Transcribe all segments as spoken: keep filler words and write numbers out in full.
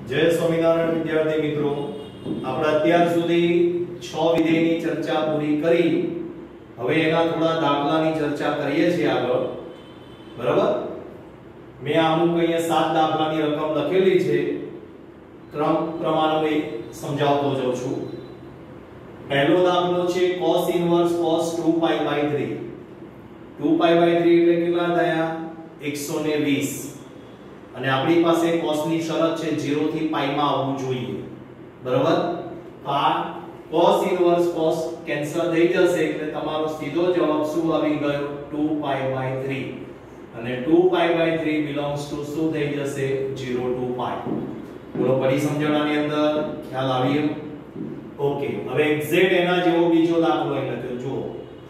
જય સ્વામિનારાયણ વિદ્યાર્થી મિત્રો, આપણે અત્યાર સુધી છ વિધેયની ચર્ચા પૂરી કરી. હવે એના થોડા દાખલાની ચર્ચા કરીએ છીએ આગળ. બરાબર? મેં અમુક અહીંયા સાત દાખલાની રકમ લખેલી છે, ક્રમ પ્રમાણે સમજાવતો જાઉં છું. પહેલો દાખલો છે cos inverse cos two pi by three. Two pi by three એટલે કેટલા થયા? એકસો વીસ. અને આપણી પાસે cos ની શરત છે ઝીરો થી પાઈ માં આવવું જોઈએ. બરાબર? તો આ cos ઇન્વર્સ cos કેન્સલ થઈ જશે એટલે તમારો સીધો જવાબ શું આવી ગયો? Two pi by three. અને two pi by three belongs to શું થઈ જશે? Zero two pi. બોલો, પડી સમજણાની અંદર ખ્યાલ આવ્યો? ઓકે, હવે એક્ઝેક્ટ એના જેવો બીજો દાખલો અહીં લખ્યો જુઓ.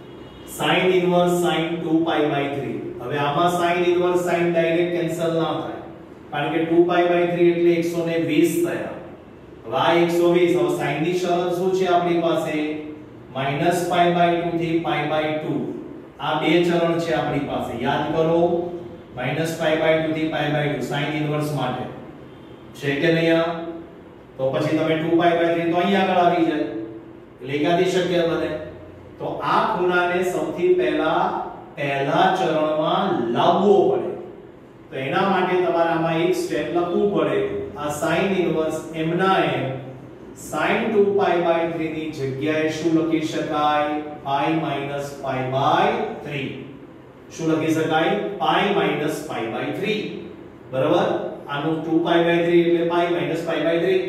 sin inverse sin two pi by three. હવે આમાં sin inverse sin direct cancel ના થાય, કારણ કે ટુ પાઈ બાય થ્રી એટલે એકસો વીસ થયા. હવે આ એકસો વીસ, હવે sin ની શરત શું છે આપણી પાસે? માઈનસ પાઈ બાય ટુ થી પાઈ બાય ટુ. આ બે ચરણ છે આપણી પાસે, યાદ કરો. માઈનસ પાઈ બાય ટુ થી pi by two sin inverse માટે છે કે નહીં? તો પછી તમે ટુ પાઈ બાય થ્રી તો અહીં આગળ આવી જાય એટલે એકાદી શક્ય બને. તો આ ખૂણાને સૌથી પહેલા પહેલા ચરણમાં લાવવો પડે. તો એના માટે તમારે આમાં એક સ્ટેપ લખવું પડે. આ sin ઇન્વર્સ m ના m sin two pi by three ની જગ્યાએ શું લખી શકાય? Pi minus pi by three. શું લખી શકાય? Pi minus pi by three. બરાબર? આનું ટુ પાઈ બાય થ્રી એટલે pi minus pi by three.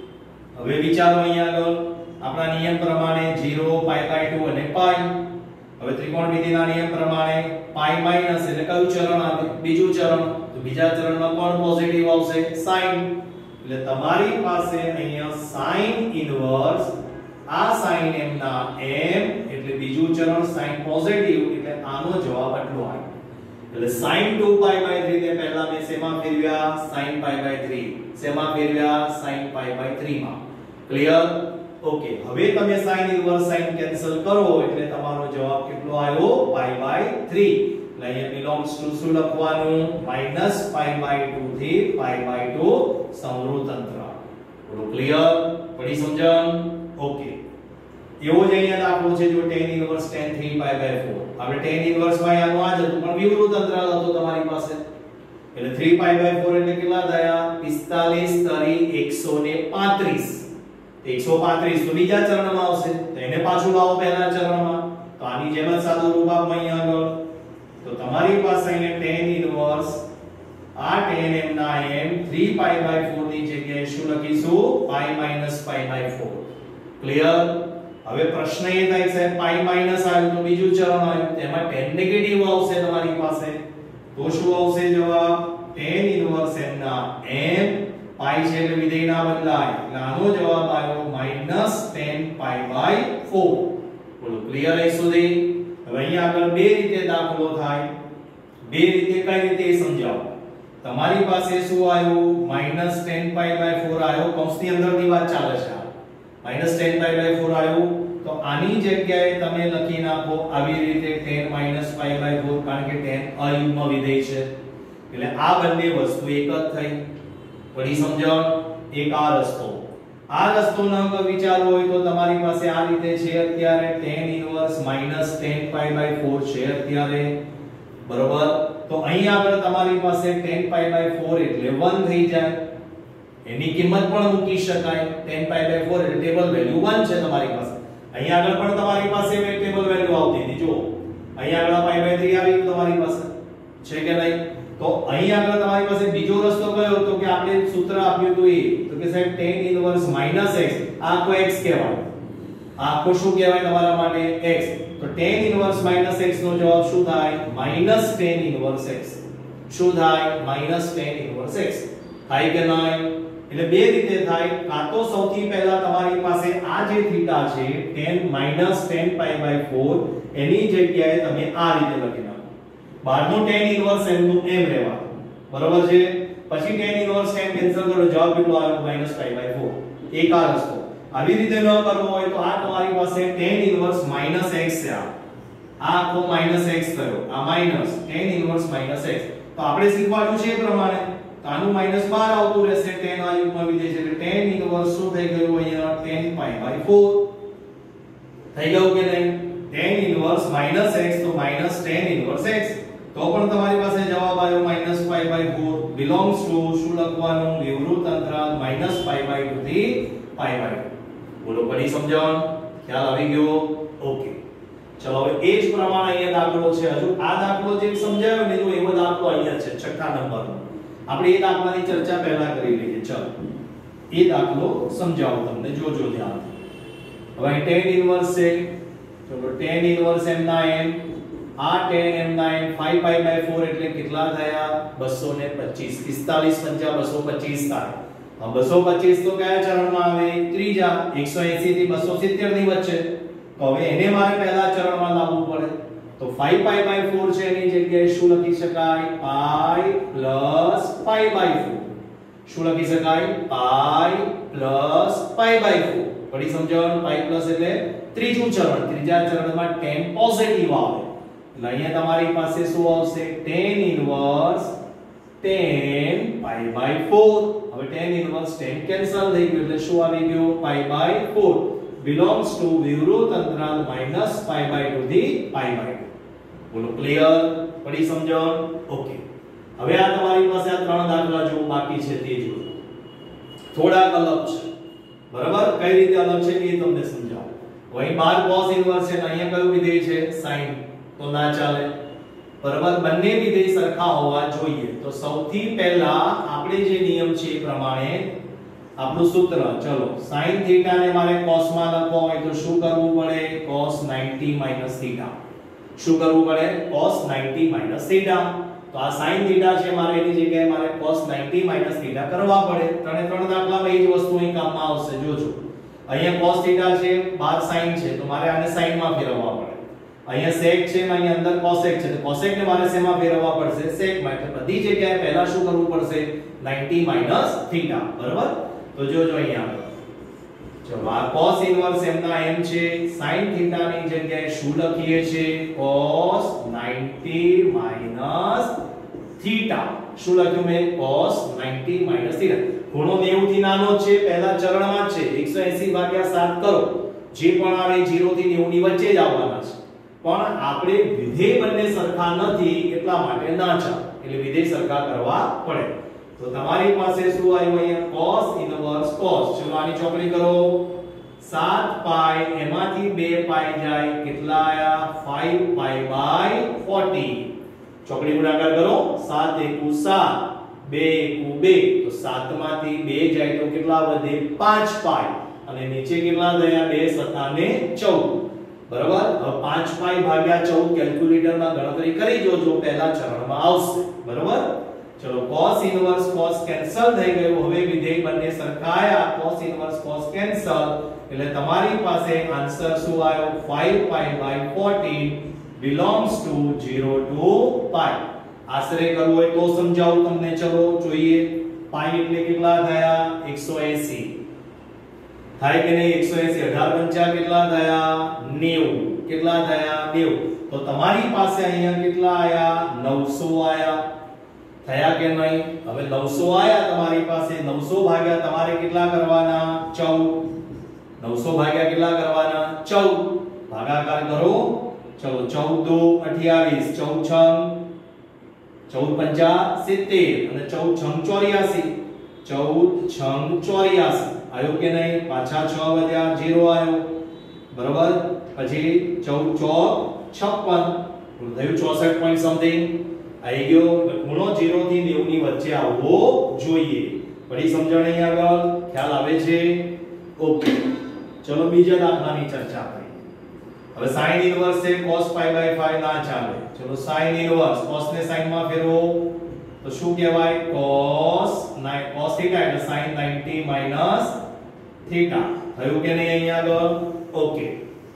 હવે વિચારો અહીંયા આગળ આપણા નિયમ પ્રમાણે ઝીરો, પાઈ બાય ટુ અને પાઈ. હવે ત્રિકોણમિતિના નિયમ પ્રમાણે પાઈ માઈનસ એટલે કયું ચરણ આવે? બીજું ચરણ. તો બીજા ચરણમાં કોણ પોઝિટિવ આવશે? sin. એટલે તમારી પાસે અહીંયા sin ઇન્વર્સ આ sin m ના m એટલે બીજું ચરણ sin પોઝિટિવ એટલે આનો જવાબ આટલો આવે. એટલે sin two pi by three ને પહેલા મેં શેમાં ફેરવ્યા? sin pi by three. શેમાં ફેરવ્યા? sin પાઈ બાય થ્રી માં. ક્લિયર? ઓકે, હવે તમે sin ઇન્વર્સ sin કેન્સલ કરો એટલે તમારો જવાબ કેટલો આવ્યો? Pi by three. એટલે અહીંયા belongs to શું લખવાનું? માઈનસ પાઈ બાય ટુ થી પાઈ બાય ટુ સમરૂપ તંત્ર. બોલો, ક્લિયર? પડી સમજણ? ઓકે, એવો જ અહીંયા દાખલો છે જો tan inverse tan three pi by four. આપણે tan ઇન્વર્સ માં આનું આ જ હતું પણ વિવૃત અંતરાલ હતો તમારી પાસે. એટલે થ્રી પાઈ બાય ફોર એટલે કેટલા થયા? પિસ્તાલીસ તરી એકસો પાંત્રીસ. એકસો પાંત્રીસ તો બીજા ચરણમાં આવશે, તો એને પાછું લાવો પહેલા ચરણમાં. તો આની જેમ જ સાદું રૂપ આપો અહીંયા આગળ. તો તમારી પાસે અહીંયા tan ઇન્વર્સ આ tan m ના m three pi by four ની જગ્યાએ શું લખીશું? Pi minus pi by four. Clear? હવે પ્રશ્ન એ થાય છે પાઈ માઈનસ આવ્યું તો બીજું ચરણ આવ્યું, તેમાં tan નેગેટિવ આવશે તમારી પાસે. તો શું આવશે જવાબ? tan ઇન્વર્સ m ના m પાઈ છે એટલે વિધેય ના બદલાય એટલે આનો જવાબ આવ્યો minus tan pi by four. બોલો, ક્લિયર હે સુધી? હવે અહીંયા આગળ બે રીતે દાખલો થાય. બે રીતે કઈ રીતે સમજાવો? તમારી પાસે શું આવ્યું? Minus tan pi by four આવ્યો, કૌંસની અંદરની વાત ચાલે છે. Minus tan pi by four આવ્યું તો આની જગ્યાએ તમે લખી નાખો આવી રીતે tan minus pi by four, કારણ કે tan અયુગ્મ વિધેય છે એટલે આ બંને વસ્તુ એક જ થઈ. પડી સમજણ? એક આ રસ્તો. આ રસ્તો ન વિચારવો હોય તો તમારી પાસે આ રીતે છે અત્યારે tan inverse minus tan pi by four છે અત્યારે. બરોબર? તો અહીં આગળ તમારી પાસે tan પાઈ બાય ફોર એટલે વન થઈ જાય. એની કિંમત પણ મૂકી શકાય. tan પાઈ બાય ફોર એટલે ટેબલ વેલ્યુ વન છે તમારી પાસે. અહીં આગળ પણ તમારી પાસે ટેબલ વેલ્યુ આવતી હતી. જો અહીં આગળ પાઈ બાય થ્રી આવી તમારી પાસે છે કે નહીં? તો અહીં આગળ તમારી પાસે બીજો રસ્તો કયો હતો કે આપણે સૂત્ર આપ્યું હતું એ તો કે સાહેબ tan ઇન્વર્સ માઈનસ x આ આખો x કહેવાય. આ આખો શું કહેવાય તમારા માટે? x. તો tan ઇન્વર્સ માઈનસ x નો જવાબ શું થાય? Minus tan inverse x. શું થાય? Minus tan inverse x. થાય કે નહીં? એટલે બે રીતે થાય. કાં તો સૌથી પહેલા તમારી પાસે આ જે થીટા છે tan minus tan pi by four એની જગ્યાએ તમે આ રીતે લખી નાખો. બહારનું tan ઇન્વર્સ m નું m રહેવા. બરોબર છે? પછી tan ઇન્વર્સ m કેન્સલ કરો, જવાબ કેટલો આવ્યો? Minus pi by four. એક આ રસ્તો. આવી રીતે ન કરવો હોય તો આ તમારી પાસે tan ઇન્વર્સ માઈનસ x છે. આ આખો માઈનસ x થયો, આ minus tan inverse minus x. તો આપણે શીખવાડ્યું છે એ પ્રમાણે તો આનું માઈનસ બાર આવતું રહેશે tan આ યુગ્મ વિધેય છે એટલે tan ઇનવર્સ શું થઈ ગયું અહીંયા tan પાઈ બાય ચાર થઈ ગયું કે નહીં tan ઇનવર્સ માઈનસ x તો માઈનસ tan ઇનવર્સ x તો પણ તમારી પાસે જવાબ આવ્યો માઈનસ પાઈ બાય ચાર belongs to શું લખવાનું વિવૃત અંતરાલ માઈનસ પાઈ બાય ટુ થી પાઈ બાય ટુ બોલો પડી સમજણ ખ્યાલ આવી ગયો ઓકે ચલો હવે એ જ પ્રમાણે અહીંયા દાખલો છે હજુ આ દાખલો જે સમજાયો ને તો એવો દાખલો અહીંયા છે છઠ્ઠા નંબરનો આપણે એ દાખલાની ચર્ચા પહેલા કરી લઈએ ચલો એ દાખલો સમજાવું તમને જોજો ધ્યાનથી હવે tan ઇનવર્સ છે ચલો tan ઇનવર્સ m ના n આ tan m ના n પાઈ પાઈ બાય ચાર એટલે કેટલા થયા બસો પચીસ પિસ્તાલીસ પંચા બસો પચીસ થાય હવે બસો પચીસ તો કયા ચરણમાં આવે ત્રીજા એકસો એંસી થી બસો સિત્તેર ની વચ્ચે તો હવે એને મારે પહેલા ચરણમાં લાવવું પડે તો પાઈ પાઈ બાય ચાર છે એની જગ્યાએ શું લખી શકાય પાઈ પ્લસ પાઈ બાય ચાર શું લખી શકાય પાઈ પ્લસ પાઈ બાય ચાર પડી સમજણ પાઈ પ્લસ એટલે ત્રીજું ચરણ ત્રીજા ચરણમાં tan પોઝિટિવ આવે એટલે અહીંયા તમારી પાસે શું આવશે tan inverse tan pi by ચાર હવે tan ઇનવર્સ tan કેન્સલ થઈ ગયું એટલે શું આવી ગયું પાઈ બાય ચાર belongs to વિવૃત અંતરાલ માઈનસ પાઈ બાય ટુ થી પાઈ બાય ટુ બોલો ક્લિયર પડી સમજણ ઓકે હવે આ તમારી પાસે આ ત્રણ દાખલા જો બાકી છે તે જોજો થોડા અલગ છે બરાબર કઈ રીતે અલગ છે એ તમને સમજાવું અહીં બાર cos ઇનવર્સ છે અહીંયા કયું વિધેય છે sin તો ના ચાલે બરાબર બંને વિધેય સરખા હોવા જોઈએ તો સૌથી પહેલા આપણે જે નિયમ છે એ પ્રમાણે આપણું સૂત્ર ચલો sin થીટા ને મારે cos માં લખવો હોય તો શું કરવું પડે cos ninety minus થીટા શું કરવું પડે cos ninety minus થીટા તો આ sin થીટા છે મારે એની જગ્યાએ મારે cos ninety minus થીટા કરવા પડે ત્રણે ત્રણ દાખલામાં એ જ વસ્તુ અહીં કામમાં આવશે જોજો અહીંયા cos થીટા છે બાર sin છે તો મારે આને sin માં ફેરવવા પડે અહીંયા sec છે ને અહીંયા અંદર cosec છે તો cosec ને મારે શેમાં ફેરવવા પડશે sec માં એટલે બધી જગ્યાએ પહેલા શું કરવું પડશે ninety minus થીટા બરાબર તો જોજો અહીંયા ચલો આ cos ઇનવર્સ m ના m છે sin થીટા ની જગ્યાએ શું લખીએ છે cos ninety minus થીટા શું લખ્યું મેં cos ninety minus થીટા ખૂણો નેવું થી નાનો છે પહેલા ચરણમાં છે એકસો એંસી ભાગ્યા સાત કરો જે પણ આવે શૂન્ય થી નેવું ની વચ્ચે જ આવવાના છે પણ આપણે વિધેય બંને સરખા નથી એટલા માટે ના ચાલે એટલે વિધેય સરખા કરવા પડે તો તમારી પાસે શું આવ્યું અહીંયા cos ઇનવર્સ cos ચલો આની ચોકડી કરો સાત પાઈ એમાંથી બે પાઈ જાય કેટલા આયા પાંચ પાઈ બાય ચાલીસ ચોકડી ગુણાકાર કરો સાત એકુ સાત બે એકુ બે તો સાત માંથી બે જાય તો કેટલા વધે પાંચ પાઈ અને નીચે કેટલા થયા બે સતાને ચૌદ બરાબર હવે પાંચ પાઈ ભાગ્યા ચૌદ કેલ્ક્યુલેટરમાં ગણતરી કરી જોજો પહેલા ચરણમાં આવશે બરાબર ચલો cos ઇનવર્સ cos કેન્સલ થઈ ગયું હવે વિધેય બંને સરખાયા cos ઇનવર્સ cos કેન્સલ એટલે તમારી પાસે આન્સર શું આવ્યો પાંચ પાઈ બાય ચૌદ belongs to zero to pi આશરે કરવું હોય તો સમજાવું તમને ચલો જોઈએ પાઈ એટલે કેટલા થયા એકસો એંસી થાય કે નહીં એકસો એંસી અઢાર પંચા કેટલા થયા નેવું કેટલા થયા નેવું તો તમારી પાસે અહીંયા કેટલા આયા નવસો આયા થયા કે નહીં હવે નવસો આયા તમારી પાસે નવસો ભાગ્યા તમારે કેટલા કરવાના ચૌદ નવસો ભાગ્યા કેટલા કરવાના ચૌદ ભાગાકાર કરો ચલો ચૌદ દુ અઠ્યાવીસ ચૌદ છંગ ચૌદ પંચા સિત્તેર અને ચૌદ છંગ ચોર્યાસી ચૌદ છંગ ચોર્યાસી આયો કે નહીં પાછા છ વધ્યા શૂન્ય આયો બરાબર પછી ચૌદ ચોક છપ્પન થયું ચોસઠ પોઈન્ટ સમથિંગ આવી ગયો ખૂણો શૂન્ય થી નેવું ની વચ્ચે આવવો જોઈએ પડી સમજણ અહીં આગળ ખ્યાલ આવે છે ઓકે ચલો બીજા દાખલાની ચર્ચા કરીએ હવે sin ઇનવર્સ છે cos pi by five ના ચાલે ચલો sin ઇનવર્સ cos ને sin માં ફેરવો તો શું કહેવાય cos cos થીટા એટલે sin ninety minus થીટા થયું કે નહીં અહીં આગળ ઓકે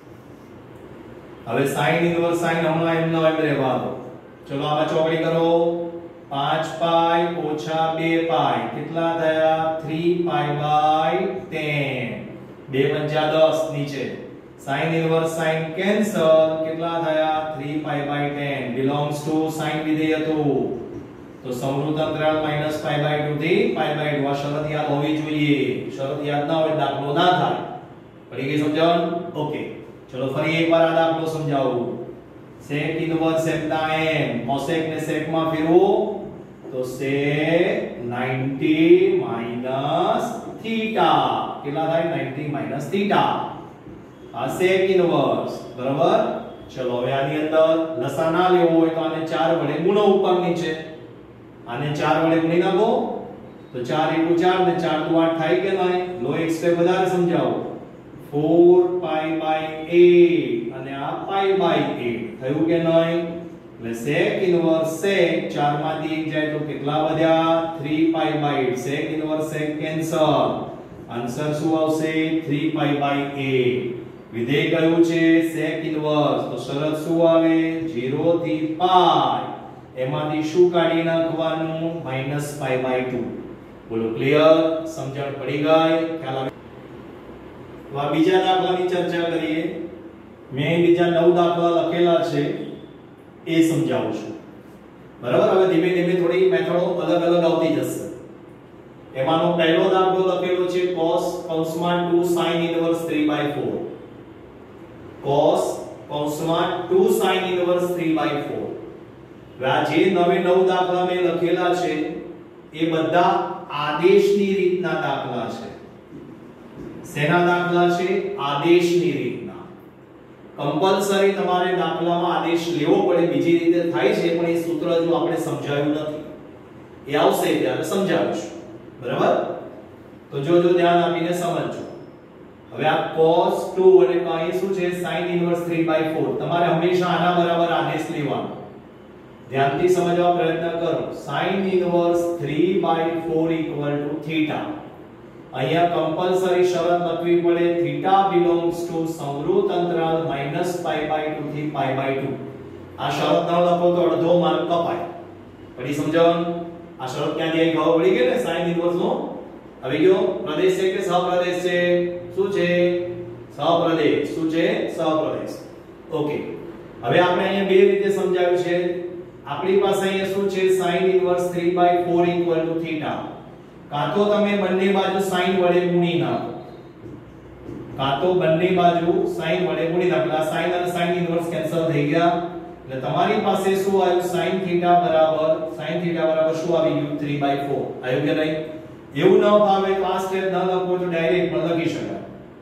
હવે sin ઇનવર્સ sin હમણાં એમ ન એમ રહેવા દો ચલો આમાં ચોકડી કરો પાંચ પાઈ ઓછા બે પાઈ કેટલા થયા ત્રણ પાઈ બાય દસ બે પંચા દસ નીચે sin ઇનવર્સ sin કેન્સલ કેટલા થયા ત્રણ પાઈ બાય દસ belongs to sin વિધેય હતું તો સમૃદ્ધ અંતરાલ માઈનસ પાઈ બાય ટુ થી પાઈ બાય ટુ. આ શરત યાદ હોવી જોઈએ. શરત યાદ ના હોય દાખલો ના થાય. પડી ગઈ સમજણ? ઓકે, ચલો ફરી એકવાર આ દાખલો સમજાવું. sec ઇન્વર્સ એમના m cosec ને sec માં ફેરવો તો sec ninety minus theta કેટલા થાય? ninety minus theta. આ sec ઇન્વર્સ બરાબર. ચલો હવે આની અંદર લસા ના લેવો હોય તો આને ચાર વડે ગુણો ઉપર નીચે. આને ચાર વડે ગુણી નાખો તો ચાર into ચાર ને ચાર દુ આઠ થાય કે નહીં? લો એક સ્ટેપ વધારે સમજાવો. four pi by eight અને આ pi by eight થયું કે નહીં? એટલે sec ઇન્વર્સ sec ચાર માંથી એક જાય તો કેટલા વધ્યા? three pi by eight. sec inverse sec cancel. Answer શું આવશે? three pi by eight. વિધેય કયું છે? sec inverse. તો શરત શું આવે? zero થી pi. એમાંથી શું કાઢી નાખવાનું? minus pi by two. બોલો ક્લિયર? સમજણ પડી ગઈ? ખ્યાલ આવે? તો આ બીજા દાખલાની ચર્ચા કરીએ. મેં બીજા નવ દાખલા લખેલા છે એ સમજાવું છું. બરાબર? હવે ધીમે ધીમે થોડી મેથડો અલગ અલગ આવતી જશે. એમાંનો પહેલો દાખલો લખેલો છે cos કૌંસમાં two sin inverse three by four. cos કૌંસમાં two sin inverse three by four. આ જે નવે નવ દાખલા મેં લખેલા છે એ બધા આદેશની રીતના દાખલા છે. શેના દાખલા છે? આદેશની રીતના. કમ્પલસરી તમારે દાખલામાં આદેશ લેવો પડે, બીજી રીતે થાય છે પણ એ સૂત્ર જો આપણે સમજાવ્યું નથી. એ આવશે ત્યારે સમજાવીશું. બરાબર? તો જો જો ધ્યાન આપીને સમજજો. હવે આ cos two અને અહીં શું છે? sin inverse three by four. તમારે હંમેશા આના બરાબર આદેશ લેવાનો. ધ્યાનથી સમજવા પ્રયત્ન કરો. sin inverse three by four equal to theta. અહીંયા કમ્પલસરી શરત લખવી પડે theta belongs to સમૃદ્ધ અંતરાલ minus pi by two થી pi by two. આ શરત ન લખો તો અડધો માર્ક કપાય. પડી સમજણ? આ શરત ક્યાંથી આવી? ખબર પડી ગઈ ને? sin inverse નો આવી ગયો. પ્રદેશ છે કે સહપ્રદેશ છે? શું છે? સહપ્રદેશ. શું છે? સહપ્રદેશ. ઓકે, હવે આપણે અહીંયા બે રીતે સમજાવ્યું છે. આપણી પાસે અહીંયા શું છે? sin inverse three by four equal to theta. કાં તો તમે બંને બાજુ sin વડે ગુણી નાખો, કાં તો બંને બાજુ sin વડે ગુણી નાખો. sin અને sin ઇન્વર્સ કેન્સલ થઈ ગયા. એટલે તમારી પાસે શું આવ્યું? sin theta બરાબર sin theta બરાબર શું આવી ગયું? three by four. આવ્યું કે નહીં? એવું ન ભાવે તો આ સ્ટેપ ન લખો તો ડાયરેક્ટ પણ લખી શકાય.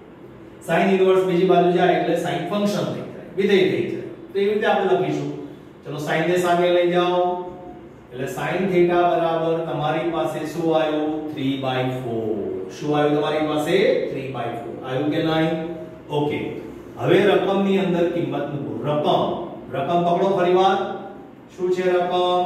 sin ઇન્વર્સ બીજી બાજુ જાય એટલે sin ફંક્શન થઈ જાય, વિધેય થઈ જાય. તો એવી રીતે આપણે લખીશું. ચલો sin ને સામે લઈ જાઓ એટલે sin theta બરાબર તમારી પાસે શું આવ્યું? three by four. શું આવ્યું તમારી પાસે? three by four. આવ્યું કે નહીં? ઓકે, હવે રકમની અંદર કિંમત મૂકો. રકમ રકમ પકડો ફરીવાર. શું છે રકમ?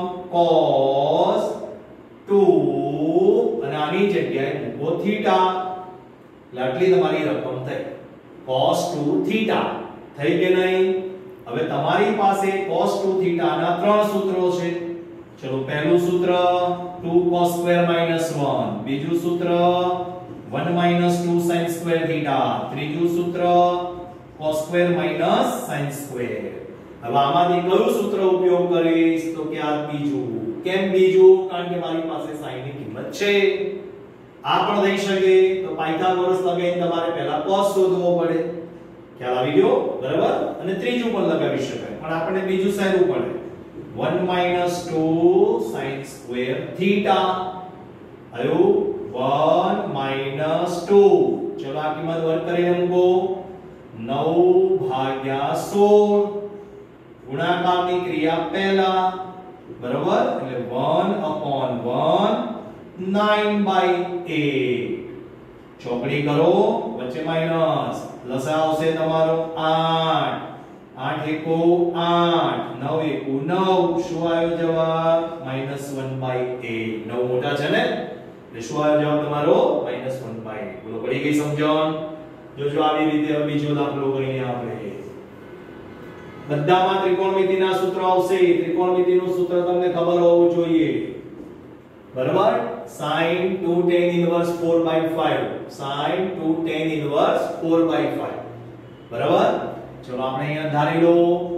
cos two અને આની જગ્યાએ મૂકો theta. એટલે આટલી તમારી રકમ થઈ. cos two theta થઈ કે નહીં? હવે તમારી પાસે cos two theta ના ત્રણ સૂત્રો છે. ચલો પહેલું સૂત્ર two cos square minus one, બીજું સૂત્ર one minus two sin square theta, ત્રીજું સૂત્ર cos square minus sin square. હવે આમાંથી કયું સૂત્ર ઉપયોગ કરીશ? તો કે આ બીજું. કેમ બીજું? કારણ કે મારી પાસે sin ની કિંમત છે. આ પણ થઈ શકે તો પાયથાગોરસ લગાવીને તમારે પહેલા cos શોધવો પડે. ખ્યાલ આવી ગયો? બરાબર? અને ત્રીજું પણ લગાવી શકાય પણ આપણે બીજું સારું પડે. one minus two sin square theta. આયો one minus two. ચલો આ કિંમત વર્ગ કરીને મૂકો. nine ભાગ્યા સોળ. ગુણાકારની ક્રિયા પહેલા. બરાબર? એટલે one upon one, nine by eight. ચોકડી કરો, વચ્ચે માઈનસ. લસા આવશે તમારો આઠ. આઠ એકુ આઠ, નવ એકુ નવ. શું આવ્યો જવાબ? minus one by eight. નવ મોટા છે ને એટલે શું આવ્યો જવાબ તમારો? minus one by eight. બોલો પડી ગઈ સમજણ? જોજો આવી રીતે હવે બીજો દાખલો કરીને આપણે બધામાં ત્રિકોણમિતિના સૂત્રો આવશે. ત્રિકોણમિતિનું સૂત્ર તમને ખબર હોવું જોઈએ. બરાબર? sin two tan inverse four by five. sin two tan inverse four by five. બરાબર? ચલો આપણે અહીંયા ધારી લો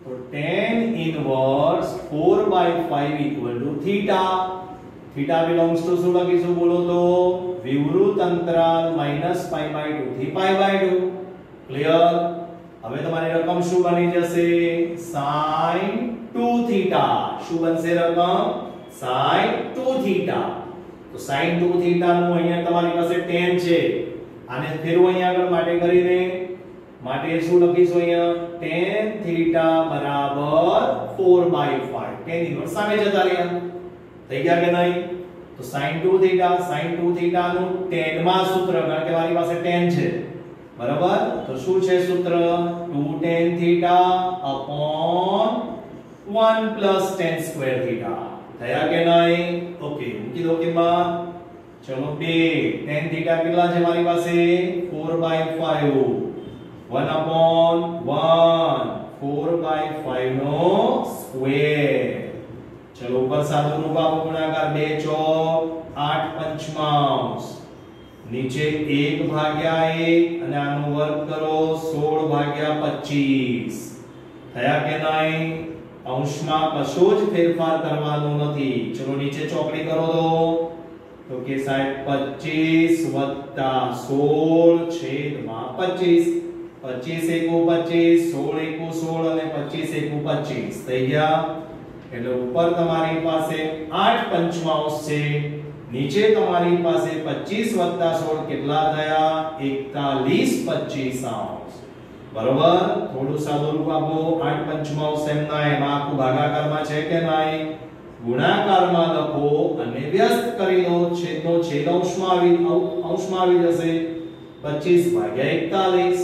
तो tan inverse four by five equal to theta. Theta belongs to શું લખીશું બોલો તો વિવૃત અંતરાલ માઈનસ પાઈ બાય ટુ થી પાઈ બાય ટુ। ક્લિયર? હવે તમારી રકમ શું બની જશે? sin two theta. શું બનશે રકમ? sin two theta. તો sin टू थीटा નું અહીંયા તમારી પાસે tan છે, આને ફેરવો અહીંયા આગળ માટે કરીને માટે શું લખીશું અહીંયા tan थीटा બરાબર four by five. tan inverse સામે જતા રહ્યા થઈ ગયા કે નહીં? તો sin two theta sin two theta નું tan માં સૂત્ર, કારણ કે મારી પાસે tan છે, બરાબર? તો શું છે સૂત્ર? Two tan theta upon one plus tan square theta. થયા કે નહીં? ઓકે, મૂકી દો કે બાદ ચલો બે tan थीटा કેટલા છે મારી પાસે? Four by five. One upon one four by five નો સ્ક્વેર। चलो ऊपर सादो रूप आपो गुणाकार बे चौक आठ पंचमांश, नीचे एक भाग्या एक અને આનો વર્ગ કરો सोल भाग्या पच्चीस। થયા કે નહીં? અંશમાં કશો જ ફેરફાર કરવાનો નથી। ચલો નીચે ચોકડી કરો દો તો કે સાહેબ पच्चीस વત્તા सोल છેદમાં पच्चीस। पच्चीस એકુ पच्चीस, सोल એકુ सोल અને पच्चीस એકુ पच्चीस થઈ ગયા। એટલે ઉપર તમારી પાસે आठ पंचमांश છે, નીચે તમારી પાસે पच्चीस વત્તા सोल કેટલા થયા? इकतालीस पच्चीसांश। બરોબર? થોડું સાદું રૂપ આપો। आठ पंचमांश એમના એમ આખું ભાગાકારમાં છે કે નહીં? ગુણાકારમાં લખો અને વ્યસ્ત કરી દો। છેદનો છેદ અંશમાં આવી અંશમાં આવી જશે। पच्चीस ભાગ્યા इकतालीस,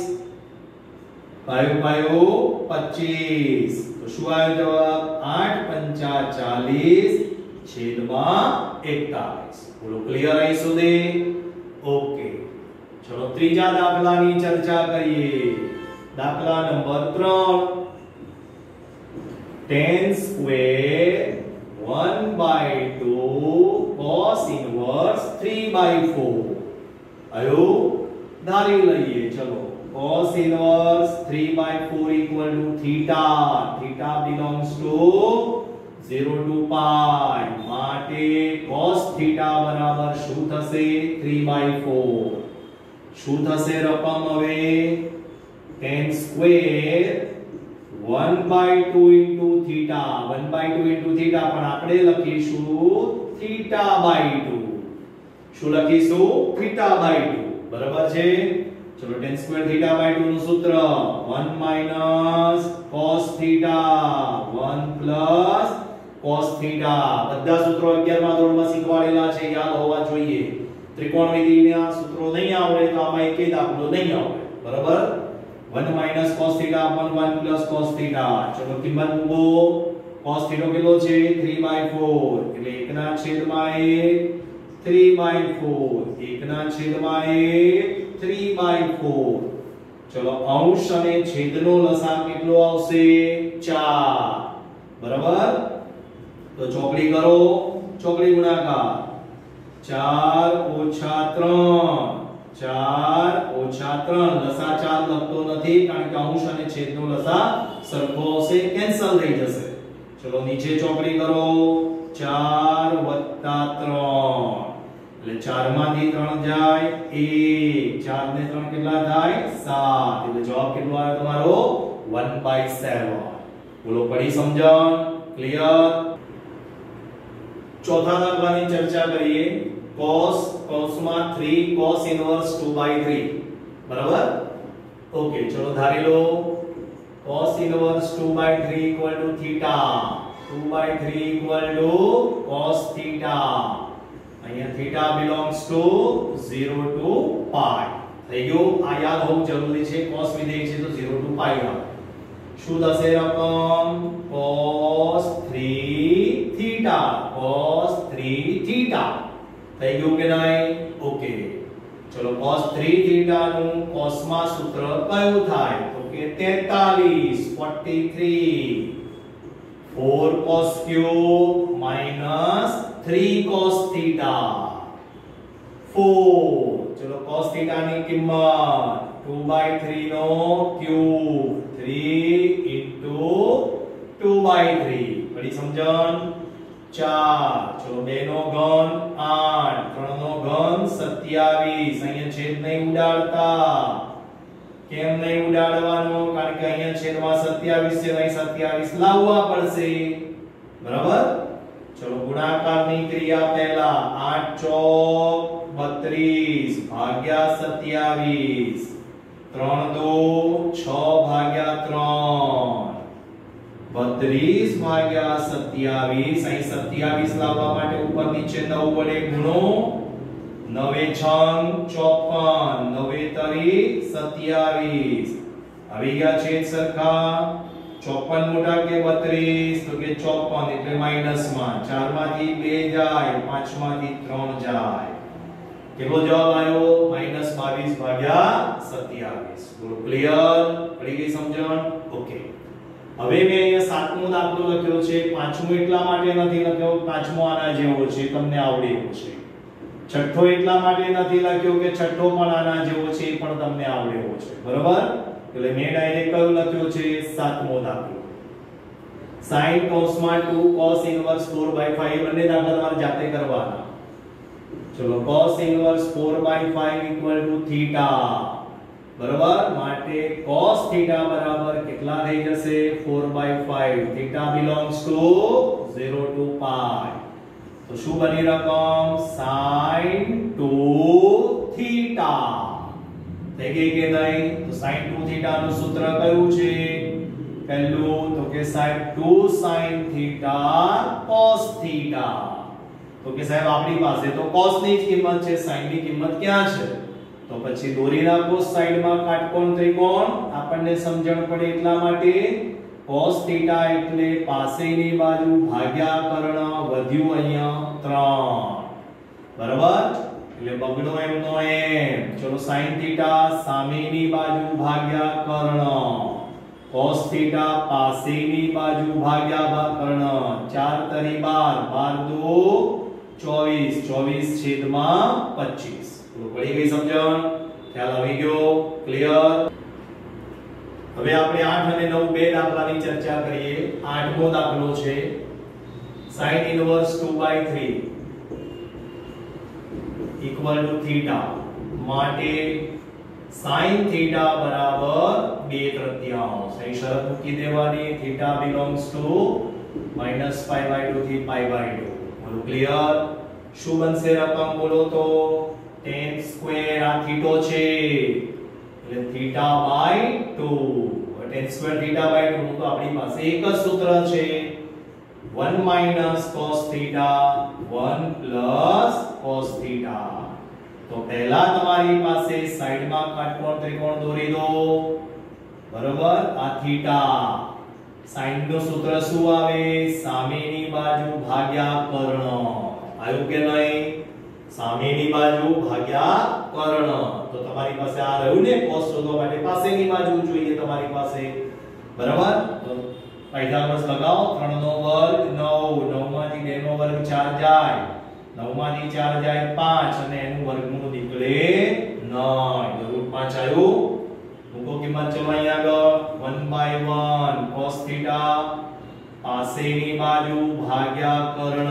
पायो पायो पच्चीस। तो શું આવ્યો જવાબ? आठ पंचा चालीस छेदमा इकतालीस। बोलो क्लियर आई सुधे? ओके, चलो ત્રીજા દાખલાની ચર્ચા કરીએ। દાખલા નંબર ત્રણ। tan square one by two cos inverse three by four आयो ધારી લઈએ। ચલો cos inverse three by four equal to theta। theta belongs to zero to pi। માટે cos theta બરાબર શું થશે? Three by four. શું થશે રકમ હવે? tan square one by two into theta। One by two into theta પણ આપણે લખીશું theta by टू। શું લખીશું? theta by two. બરાબર છે? चलो tan square theta by to નું સૂત્ર one minus cos theta one plus cos theta। બધા સૂત્રો અગિયાર માં ધોરણમાં શીખવાડેલા છે, યાદ હોવા જોઈએ। ત્રિકોણમિતિના સૂત્રો નહીં આવડે તો આમાં એકે દાખલો નહીં આવડે, બરાબર? One minus cos theta upon one plus cos theta। ચલો કિંમત મૂકો। cos theta કેટલો છે? थ्री by फोर, એટલે એક ના છેદમાં એક थ्री by फोर, એક ના છેદમાં એક थ्री by फोर। चलो अंश અને છેદનો લસાઅ કેટલો આવશે? चार। બરાબર? તો ચોકડી કરો, ચોકડી ગુણાકાર चार ઓછા ત્રણ, चार ઓછા ત્રણ। લસાઅ चार લખતો નથી કારણ કે અંશ અને છેદનો લસાઅ સરખો આવશે, કેન્સલ થઈ જશે। ચલો નીચે ચોકડી કરો चार વત્તા ત્રણ, એટલે चार માંથી ત્રણ જાય एक, चार ने ત્રણ કેટલા થાય? सात। એટલે જવાબ કેટલો આવ્યો તમારો? One by seven. બોલો પડી સમજણ? ક્લિયર? ચોથા દાખલાની ચર્ચા કરીએ। cos કૌંસમાં three cos inverse two by three. બરાબર? ઓકે, ચલો ધારી લો cos inverse two by three equal to theta। Two by three equal to cos theta। અહીંયા theta belongs to zero to pi। થઈ ગયું? આ યાદ હોવું જરૂરી છે। cos વિધેય છે તો zero to pi આવે। શું થશે રકમ? cos three theta cos three theta। થઈ ગયું કે નહીં? ઓકે, ચલો cos थ्री theta નું cos માં સૂત્ર કયું થાય? તો કે तैंतालीस, forty-three। Four cos cube minus three cos theta, four. चलो cos theta ની કિંમત टू by थ्री નો cube, three into two by three बड़ी समझन चार चलो बे नो घन आठ त्रण नो घन सत्यावीस अहीं छेद नहीं उडाड़ता केम नहीं उडाड़वानो कारण के अहीं छेद में सत्यावीस छे अहीं सत्यावीस लाववा पड़शे बराबर चलो गुणाकार नी क्रिया पहला आठ चौक बत्रीस भाग्या सत्यावीस त्रण दो छ भाग्या त्रण बत्रीस भाग्या सत्यावीस अहीं सत्यावीस लाववा माटे ऊपर नीचे नौ वडे गुणो नवे छंग चौपन नवे तरी सत्यावीस આવી ગયા છેદ સરખા चौपन मोटा के बत्रीस तो के चौपन એટલે માઈનસ માં चार માંથી બે જાય पांच માંથી ત્રણ જાય કેટલો જવાબ આવ્યો માઈનસ બાવીસ ભાગ્યા સત્યાવીસ બોલો ક્લિયર પડી ગઈ સમજણ ઓકે હવે મેં અહીંયા સાતમો દાખલો લખ્યો છે પાંચમો એટલા માટે નથી લખ્યો પાંચમો આના જેવો છે તમને આવડે એવું છે છઠ્ઠો એટલા માટે નથી લખ્યો કે છઠ્ઠો પણ આના જેવો છે પણ તમને આવડે એવો છે બરાબર એટલે મેં ડાયરેક્ટ કયો લખ્યો છે સાતમો દાખલો sin કોસમાં two cos inverse four by five બંને દાખલા તમારે જાતે કરવાના ચલો cos inverse four by five equal to theta बराबर માટે cos थीटा बराबर કેટલા થઈ જશે four by five theta belongs to zero to pi तो શું બની રકમ sin टू थीटा થઈ ગઈ કે નહીં તો sin टू थीटा નું સૂત્ર કયું છે પહેલું તો કે સાહેબ two sin theta cos theta તો કે સાહેબ આપણી પાસે તો cos ની જ કિંમત છે sin ની કિંમત ક્યાં છે તો પછી દોરી નાખો સાઈડ માં કાટકોણ ત્રિકોણ આપણને સમજણ પડે એટલા માટે cos थीटा એટલે પાસેની બાજુ ભાગ્યા કर्ण વધ્યું અહીંયા ત્રણ બરાબર એટલે બગડો એમનો એમ ચલો sin थीटा સામેની બાજુ ભાગ્યા કर्ण cos थीटा પાસેની બાજુ ભાગ્યા કर्ण चार તરી बार बार दो चौबीस चौबीस છેદમાં पच्चीस તો પડી ગઈ સમજણ ખ્યાલ આવી ગયો ક્લિયર હવે આપણે आठ અને नौ બે દાખલાની ચર્ચા કરીએ આઠમો દાખલો છે sin inverse two by three equal to theta માટે sin थीटा बराबर બે તૃતીયાંશ અહીં શરત મૂકી દેવાની theta belongs to minus pi by two થી pi by टू બોલો ક્લિયર શું બનશે રકમ બોલો તો tan સ્ક્વેર આ થીટો છે એટલે theta by two tan square theta by to નું તો આપણી પાસે એક જ સૂત્ર છે one minus cos theta one plus cos theta तो पहला તમારી પાસે સાઈડમાં કાટકોણ ત્રિકોણ દોરી દો બરોબર આ થીટા sin નું સૂત્ર શું આવે સામેની બાજુ ભાગ્યા કર્ણ આવ્યું કે નહીં સામેની બાજુ ભાગ્યા કર્ણ તો તમારી પાસે આ રહ્યું ને cos શોધવા માટે પાસેની બાજુ જોઈએ તમારી પાસે બરાબર તો પાયથાગોરસ લગાવો ત્રણ નો વર્ગ નવ નવ માંથી બે નો વર્ગ ચાર જાય नौ मांथी चार जाए पांच અને એનું વર્ગમૂળ નીકળે नौ તો રૂટ पांच આવ્યું મૂકો કિંમત ચલો અહીં આગળ one by one cos theta પાસેની બાજુ ભાગ્યા કર્ણ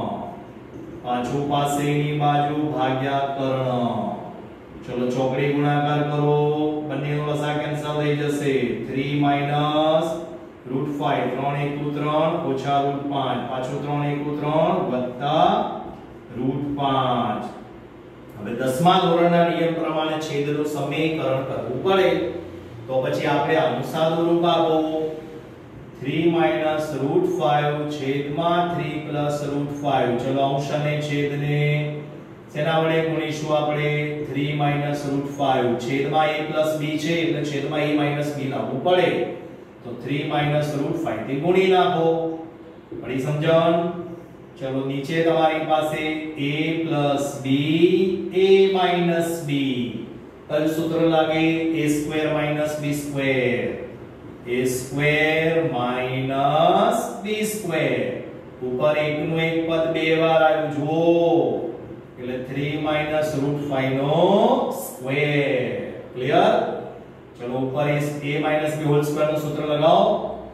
પાછું પાસેની બાજુ ભાગ્યા કર્ણ ચલો ચોકડી ગુણાકાર કરો બંનેનો લસા કેન્સલ થઈ જશે थ्री minus रूट फाइव ત્રણ એકુ ત્રણ ઓછા रूट पांच પાછું ત્રણ એકુ ત્રણ વત્તા रूट पांच હવે દસમા ધોરણના નિયમ પ્રમાણે છેદનું સમીકરણ કરવું પડે તો પછી આપણે અનુસારનું રૂપ આપો थ्री minus रूट फाइव છેદમાં थ्री plus रूट फाइव ચલો અંશ અને છેદને શેના વડે ગુણીશું આપણે थ्री minus रूट फाइव છેદમાં a plus b છે એટલે છેદમાં a minus b લાવવું પડે તો थ्री minus रूट फाइव થી ગુણી નાખો પડી સમજણ चलो नीचे तुम्हारी पासे a plus b a minus b कल सूत्र लागे a square minus b square a square minus b square ऊपर एक नु एक पद બે વાર આવ્યું જો એટલે थ्री minus root फाइव નો square. क्लियर? चलो ऊपर इस a minus b whole square નું સૂત્ર લગાવો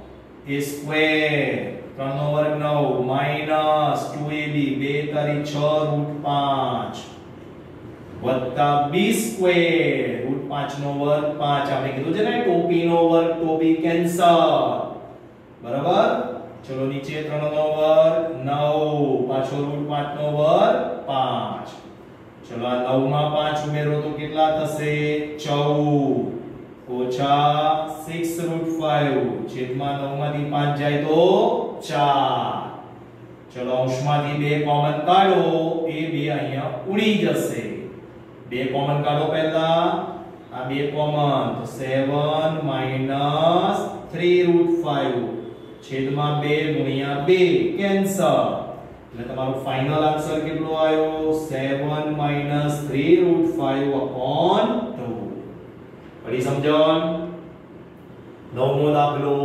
a square ત્રણ નો વર્ગ નવ minus two a b બે તારી છ રૂટ પાંચ વત્તા b square રૂટ પાંચ નો વર્ગ પાંચ આપણે કીધું છે ને ટોપી નો વર્ગ ટોપી કેન્સલ બરાબર ચલો નીચે ત્રણ નો વર્ગ નવ પાછો રૂટ પાંચ નો વર્ગ પાંચ ચલો આ નવ માં પાંચ ઉમેરો તો કેટલા થશે ચૌદ ઓછા six root five છેદમાં નવ માંથી પાંચ જાય તો ચાર ચલો અંશમાંથી બે કોમન કાઢો એ બે અહીંયા ઉડી જશે બે કોમન કાઢો પહેલા આ બે કોમન તો seven minus three root five છેદમાં બે ગુણ્યા બે કેન્સલ એટલે તમારો ફાઇનલ આન્સર કેટલો આવ્યો seven minus three root five upon two પડી સમજણ નવમો દાખલો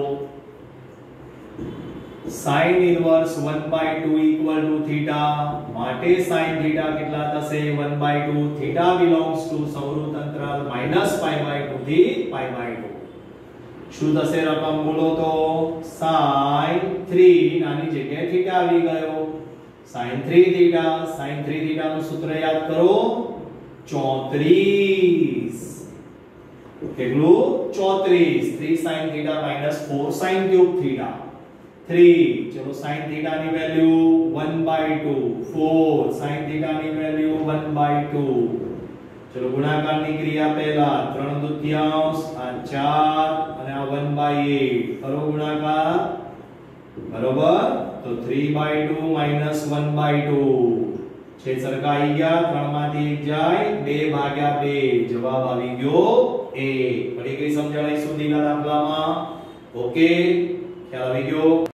sin inverse one by two equal to theta માટે sin theta કેટલા થશે one by two theta belongs to સૌરૃત અંતરાલ minus pi by two થી pi by two શું થશે રકમ બોલો તો sin three નાની જગ્યાએ theta આવી ગયો sin three theta sin three theta નું સૂત્ર યાદ કરો ચોત્રીસ કેટલું ચોત્રીસ three sin theta minus four sin cube theta three ચલો sin theta ની value one by two four sin theta ની વેલ્યુ one by two ચલો ગુણાકારની ક્રિયા પહેલા ત્રણ દુત્યાંશ આ ચાર અને આ one by eight કરો ગુણાકાર બરોબર તો three by two minus one by two છેદ સરખા આવી ગયા ત્રણ માંથી એક જાય બે ભાગ્યા બે જવાબ આવી ગયો એક પડી ગઈ સમજણ અહીં સુધીના દાખલામાં ઓકે ખ્યાલ આવી ગયો